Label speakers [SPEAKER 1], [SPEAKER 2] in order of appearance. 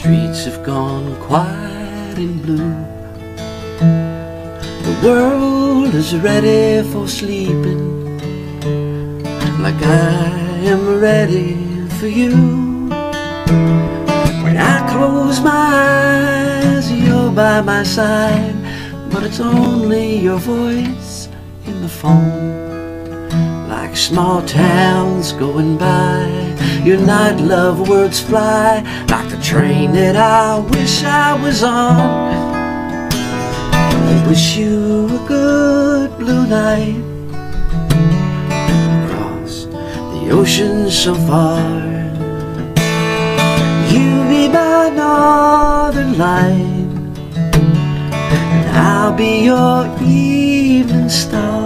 [SPEAKER 1] streets have gone quiet and blue. The world is ready for sleeping, like I am ready for you. When I close my eyes, you're by my side, but it's only your voice in the phone. Like small towns going by, your night love words fly, like the train that I wish I was on. I wish you a good blue night across the ocean so far. You be my northern light, and I'll be your evening star.